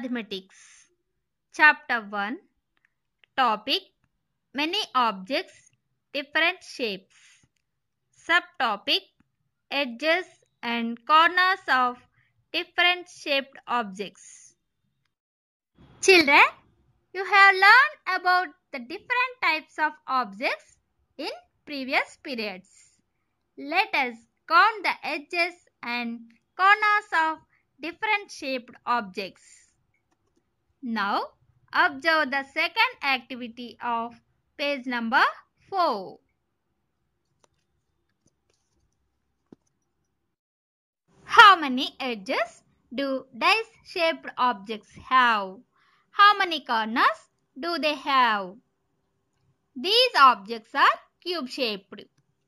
Mathematics. Chapter 1. Topic: Many objects, different shapes. Subtopic: Edges and corners of different shaped objects. Children, you have learned about the different types of objects in previous periods. Let us count the edges and corners of different shaped objects. Now, observe the second activity of page number 4. How many edges do dice-shaped objects have? How many corners do they have? These objects are cube-shaped.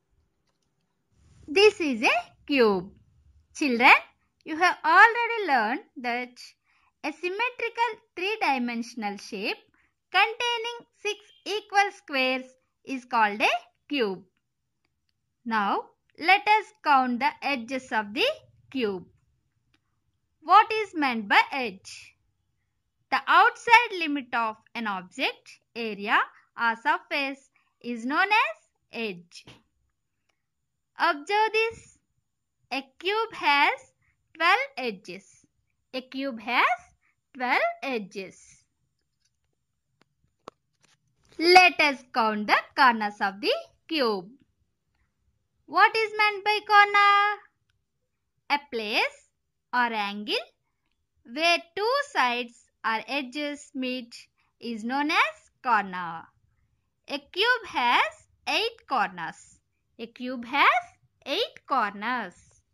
This is a cube. Children, you have already learned that a symmetrical three-dimensional shape containing 6 equal squares is called a cube. Now, let us count the edges of the cube. What is meant by edge? The outside limit of an object, area or surface is known as edge. Observe this. A cube has 12 edges. A cube has 12 edges. Let us count the corners of the cube. What is meant by corner? A place or angle where two sides or edges meet is known as corner. A cube has 8 corners. A cube has 8 corners.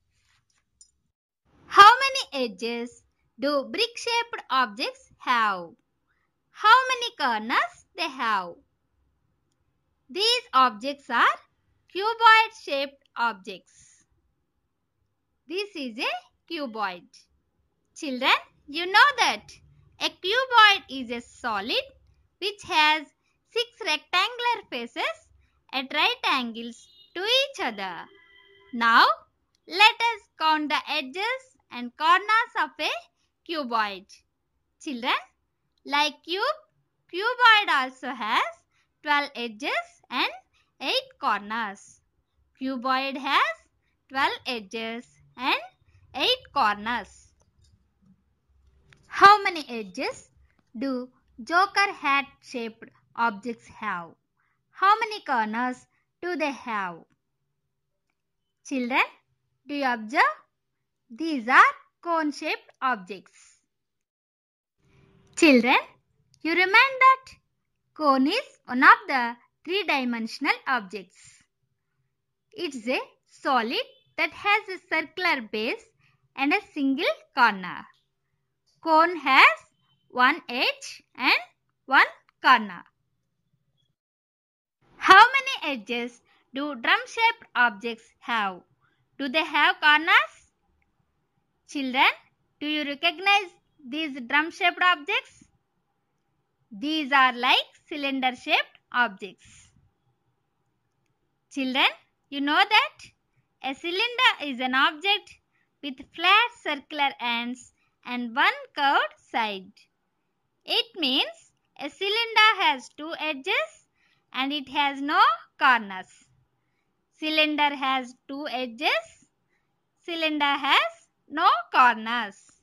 How many edges do brick-shaped objects have? How many corners they have? These objects are cuboid-shaped objects. This is a cuboid. Children, you know that a cuboid is a solid which has 6 rectangular faces at right angles to each other. Now, let us count the edges and corners of a cuboid. Children, like cube, cuboid also has 12 edges and 8 corners. Cuboid has 12 edges and 8 corners. How many edges do joker hat shaped objects have? How many corners do they have? Children, do you observe? These are cone shaped objects. Children, you remember that cone is one of the three-dimensional objects. It's a solid that has a circular base and a single corner. Cone has one edge and one corner. How many edges do drum-shaped objects have? Do they have corners? Children, do you recognize these drum-shaped objects? These are like cylinder-shaped objects. Children, you know that a cylinder is an object with flat circular ends and one curved side. It means a cylinder has 2 edges and it has no corners. Cylinder has 2 edges. Cylinder has no corners.